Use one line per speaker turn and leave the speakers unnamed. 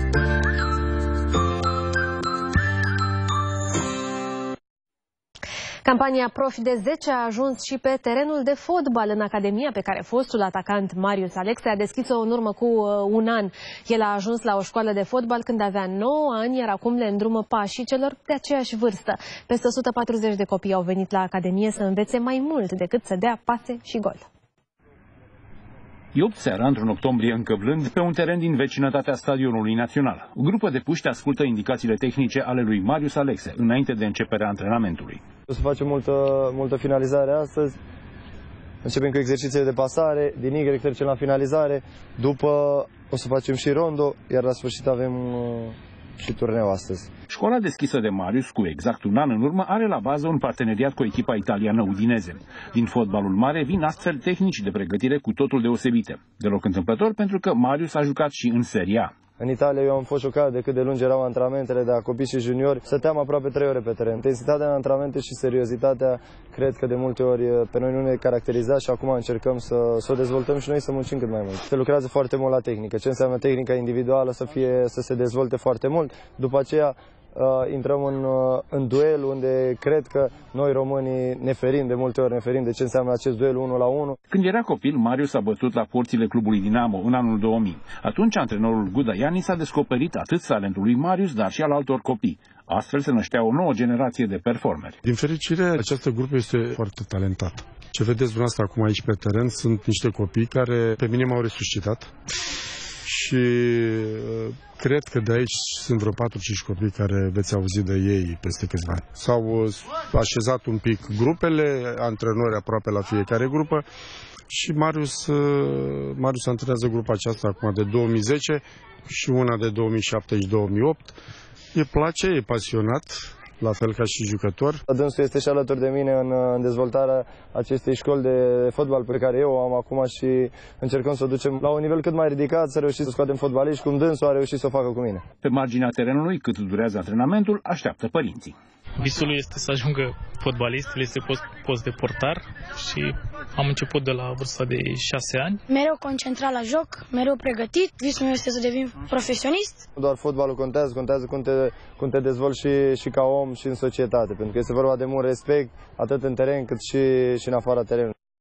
Campania Profi de 10 a ajuns și pe terenul de fotbal în academia pe care fostul atacant Marius Alexe a deschis-o în urmă cu un an. El a ajuns la o școală de fotbal când avea 9 ani, iar acum le îndrumă pașii celor de aceeași vârstă. Peste 140 de copii au venit la academie să învețe mai mult decât să dea pase și gol.
E 8 seara, într-un octombrie încă blând, pe un teren din vecinătatea Stadionului Național. O grupă de puști ascultă indicațiile tehnice ale lui Marius Alexe, înainte de începerea antrenamentului.
O să facem multă finalizare astăzi. Începem cu exercițiile de pasare, din Y trecem la finalizare, după o să facem și rondo, iar la sfârșit avem și turneu astăzi.
Școala deschisă de Marius, cu exact un an în urmă, are la bază un parteneriat cu echipa italiană Udineze. Din fotbalul mare vin astfel tehnici de pregătire cu totul deosebite. Deloc întâmplător, pentru că Marius a jucat și în Serie A.
În Italia eu am fost șocat de cât de lungi erau antrenamentele de copii și juniori. Stăteam aproape 3 ore pe teren. Intensitatea în antrenamente și seriozitatea cred că de multe ori pe noi nu ne caracteriza și acum încercăm să o dezvoltăm și noi să muncim cât mai mult. Se lucrează foarte mult la tehnică. Ce înseamnă tehnica individuală să se dezvolte foarte mult. După aceea intrăm în duel unde cred că noi românii ne ferim de multe ori, de ce înseamnă acest duel 1 la 1.
Când era copil, Marius a bătut la porțile clubului Dinamo în anul 2000. Atunci antrenorul Guda Ioannis a descoperit atât talentul lui Marius, dar și al altor copii. Astfel se năștea o nouă generație de performeri.
Din fericire, această grupă este foarte talentată. Ce vedeți dumneavoastră acum aici pe teren sunt niște copii care pe mine m-au resuscitat. Și cred că de aici sunt vreo 4-5 copii care veți auzi de ei peste câțiva ani. S-au așezat un pic grupele, antrenori aproape la fiecare grupă și Marius antrenează grupa aceasta acum de 2010 și una de 2007 și 2008. Îi place, e pasionat, la fel ca și jucător.
Dânsul este și alături de mine în dezvoltarea acestei școli de fotbal pe care eu o am acum și încercăm să o ducem la un nivel cât mai ridicat, să reușim să scoatem fotbaliști cum dânsul a reușit să o facă cu mine.
Pe marginea terenului, cât durează antrenamentul, așteaptă părinții.
Visul este să ajungă fotbalist, el este post de portar și am început de la vârsta de 6 ani.
Mereu concentrat la joc, mereu pregătit, visul meu este să devin profesionist.
Nu doar fotbalul contează cum te dezvolți și ca om și în societate, pentru că este vorba de mult respect, atât în teren cât și în afara terenului.